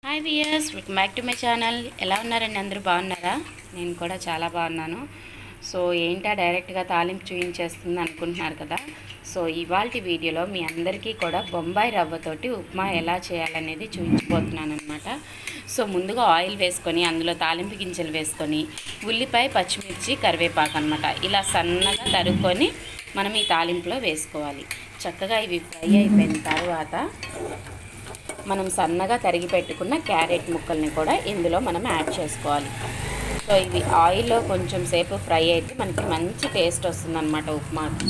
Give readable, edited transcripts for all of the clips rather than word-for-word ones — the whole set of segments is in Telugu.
Hi viewers, welcome back to my channel. ఎలా ఉన్నారండి? అందరూ బాగున్నారా? నేను కూడా చాలా బాగున్నాను. సో ఏంటా డైరెక్ట్గా తాలింపు చూపించేస్తుంది అనుకుంటున్నారు కదా. సో ఇవాల్టి వీడియోలో మీ అందరికీ కూడా బొంబాయి రవ్వతోటి ఉప్మా ఎలా చేయాలనేది చూపించబోతున్నాను అనమాట. సో ముందుగా ఆయిల్ వేసుకొని అందులో తాలింపు గింజలు వేసుకొని ఉల్లిపాయ, పచ్చిమిర్చి, కరివేపాకు అనమాట ఇలా సన్నగా తరుక్కొని మనం ఈ తాలింపులో వేసుకోవాలి. చక్కగా ఇవి ఫ్రై అయిపోయిన తర్వాత మనం సన్నగా తరిగి పెట్టుకున్న క్యారెట్ ముక్కల్ని కూడా ఇందులో మనం యాడ్ చేసుకోవాలి. సో ఇవి ఆయిల్లో కొంచెం సేపు ఫ్రై అయితే మనకి మంచి టేస్ట్ వస్తుందన్నమాట ఉప్మాకి.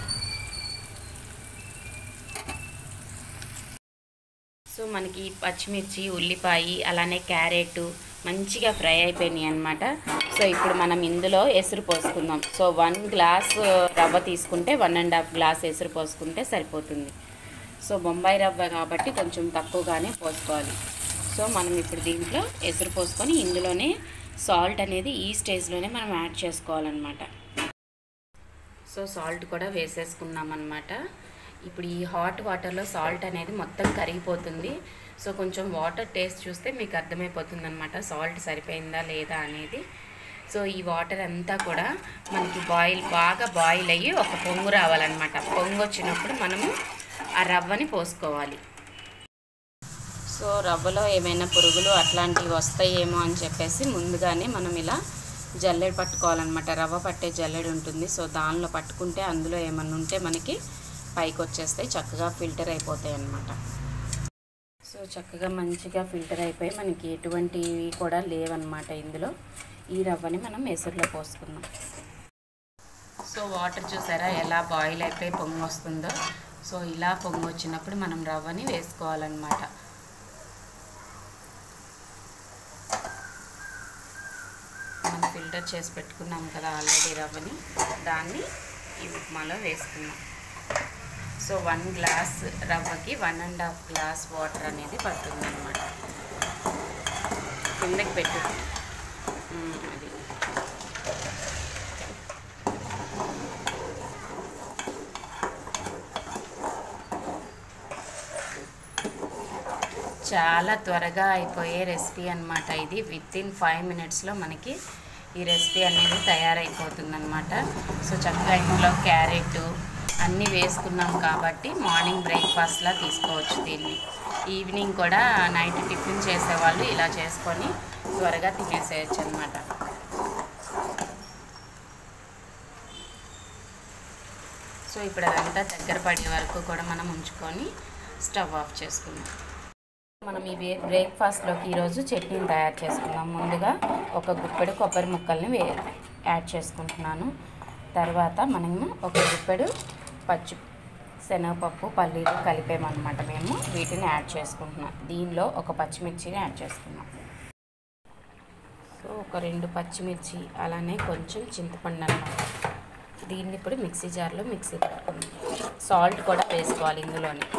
సో మనకి పచ్చిమిర్చి, ఉల్లిపాయ అలానే క్యారెట్ మంచిగా ఫ్రై అయిపోయినాయి అనమాట. సో ఇప్పుడు మనం ఇందులో ఎసురు పోసుకుందాం. సో 1 గ్లాస్ రవ్వ తీసుకుంటే 1.5 గ్లాస్ ఎసురు పోసుకుంటే సరిపోతుంది. సో బొంబాయి రవ్వ కాబట్టి కొంచెం తక్కువగానే పోసుకోవాలి. సో మనం ఇప్పుడు దీంట్లో ఎసురు పోసుకొని ఇందులోనే సాల్ట్ అనేది ఈ స్టేజ్లోనే మనం యాడ్ చేసుకోవాలన్నమాట. సో సాల్ట్ కూడా వేసేసుకున్నాం అన్నమాట. ఇప్పుడు ఈ హాట్ వాటర్లో సాల్ట్ అనేది మొత్తం కరిగిపోతుంది. సో కొంచెం వాటర్ టేస్ట్ చూస్తే మీకు అర్థమైపోతుంది అనమాట సాల్ట్ సరిపోయిందా లేదా అనేది. సో ఈ వాటర్ అంతా కూడా మనకి బాగా బాయిల్ అయ్యి ఒక పొంగు రావాలన్నమాట. పొంగు వచ్చినప్పుడు మనము ఆ రవ్వని పోసుకోవాలి. సో రవ్వలో ఏమైనా పురుగులు అట్లాంటివి వస్తాయేమో అని చెప్పేసి ముందుగానే మనం ఇలా జల్లెడ పట్టుకోవాలన్నమాట. రవ్వ పట్టే జల్లెడ ఉంటుంది. సో దానిలో పట్టుకుంటే అందులో ఏమన్నా ఉంటే మనకి పైకి వచ్చేస్తాయి, చక్కగా ఫిల్టర్ అయిపోతాయి అన్నమాట. సో చక్కగా మంచిగా ఫిల్టర్ అయిపోయి మనకి ఎటువంటివి కూడా లేవన్నమాట ఇందులో. ఈ రవ్వని మనం ఎసురులో పోసుకుందాం. సో వాటర్ చూసారా ఎలా బాయిల్ అయిపోయి పొంగు వస్తుందో. సో ఇలా పొంగు వచ్చినప్పుడు మనం రవ్వని వేసుకోవాలన్నమాట. మనం ఫిల్టర్ చేసి పెట్టుకున్నాం కదా ఆల్రెడీ రవ్వని, దాన్ని ఈ ఉప్మాలో వేసుకున్నాం. సో 1 గ్లాస్ రవ్వకి 1.5 గ్లాస్ వాటర్ అనేది పడుతుంది అన్నమాట. కిందకి పెట్టు అది. చాలా త్వరగా అయిపోయే రెసిపీ అన్నమాట ఇది. వితిన్ 5 మినిట్స్లో మనకి ఈ రెసిపీ అనేది తయారైపోతుందన్నమాట. సో చక్కగా ఇంట్లో క్యారెట్ అన్నీ వేసుకున్నాం కాబట్టి మార్నింగ్ బ్రేక్ఫాస్ట్లా తీసుకోవచ్చు దీన్ని. ఈవినింగ్ కూడా నైట్ టిఫిన్ చేసేవాళ్ళు ఇలా చేసుకొని త్వరగా తినేసేయచ్చు అన్నమాట. సో ఇప్పుడు అదంతా దగ్గర పడే వరకు కూడా మనం ఉంచుకొని స్టవ్ ఆఫ్ చేసుకుందాం. మనం ఈ బ్రేక్ఫాస్ట్లోకి ఈరోజు చట్నీని తయారు చేసుకుందాం. ముందుగా ఒక గుప్పెడు కొబ్బరి ముక్కల్ని యాడ్ చేసుకుంటున్నాను. తర్వాత మనము ఒక గుప్పెడు శనగపప్పు, పల్లీలు కలిపేమన్నమాట. మేము వీటిని యాడ్ చేసుకుంటున్నాం. దీనిలో ఒక పచ్చిమిర్చిని యాడ్ చేసుకున్నాం. సో ఒక 2 పచ్చిమిర్చి అలానే కొంచెం చింతపండు అన్నమాట. దీన్ని ఇప్పుడు మిక్సీ జార్లో మిక్సీ పెట్టుకున్నాం. సాల్ట్ కూడా వేసుకోవాలి ఇందులోనే.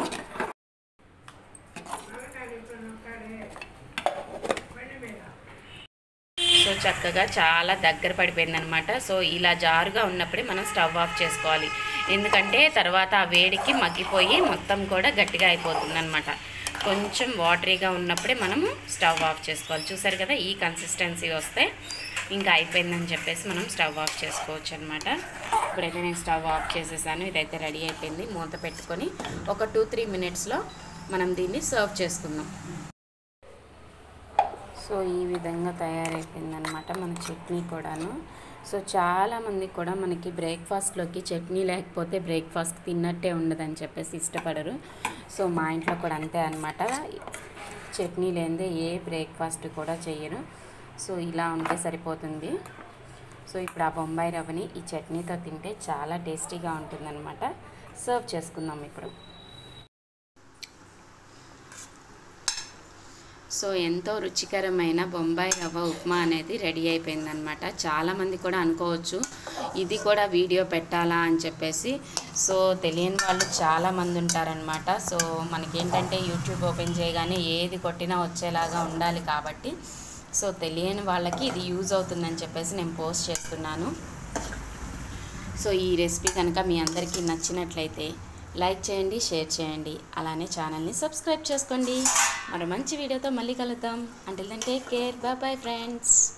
సో చక్కగా చాలా దగ్గర పడిపోయిందనమాట. సో ఇలా జారుగా ఉన్నప్పుడే మనం స్టవ్ ఆఫ్ చేసుకోవాలి. ఎందుకంటే తర్వాత ఆ వేడికి మగ్గిపోయి మొత్తం కూడా గట్టిగా అయిపోతుంది అనమాట. కొంచెం వాటరీగా ఉన్నప్పుడే మనము స్టవ్ ఆఫ్ చేసుకోవాలి. చూసారు కదా, ఈ కన్సిస్టెన్సీ వస్తే ఇంకా అయిపోయిందని చెప్పేసి మనం స్టవ్ ఆఫ్ చేసుకోవచ్చు అనమాట. ఇప్పుడైతే నేను స్టవ్ ఆఫ్ చేసేసాను. ఇదైతే రెడీ అయిపోయింది. మూత పెట్టుకొని ఒక 2-3 మినిట్స్లో మనం దీన్ని సర్వ్ చేసుకుందాం. సో ఈ విధంగా తయారైపోయిందనమాట మన చట్నీ కూడాను. సో చాలామంది కూడా మనకి బ్రేక్ఫాస్ట్లోకి చట్నీ లేకపోతే బ్రేక్ఫాస్ట్ తిన్నట్టే ఉండదని చెప్పేసి ఇష్టపడరు. సో మా ఇంట్లో కూడా అంతే అనమాట. చట్నీ లేనిదే ఏ బ్రేక్ఫాస్ట్ కూడా చెయ్యరు. సో ఇలా ఉంటే సరిపోతుంది. సో ఇప్పుడు ఆ బొంబాయి రవ్వని ఈ చట్నీతో తింటే చాలా టేస్టీగా ఉంటుందన్నమాట. సర్వ్ చేసుకుందాం ఇప్పుడు. సో ఎంతో రుచికరమైన బొంబాయి రవ్వ ఉప్మా అనేది రెడీ అయిపోయిందనమాట. చాలామంది కూడా అనుకోవచ్చు ఇది కూడా వీడియో పెట్టాలా అని చెప్పేసి. సో తెలియని వాళ్ళు చాలామంది ఉంటారనమాట. సో మనకేంటంటే యూట్యూబ్ ఓపెన్ చేయగానే ఏది కొట్టినా వచ్చేలాగా ఉండాలి కాబట్టి సో తెలియని వాళ్ళకి ఇది యూజ్ అవుతుందని చెప్పేసి నేను పోస్ట్ చేస్తున్నాను. సో ఈ రెసిపీ కనుక మీ అందరికీ నచ్చినట్లయితే లైక్ చేయండి, షేర్ చేయండి, అలానే ఛానల్ని సబ్స్క్రైబ్ చేసుకోండి. మరో మంచి వీడియోతో మళ్ళీ కలుద్దాం. Until then take care, bye bye friends.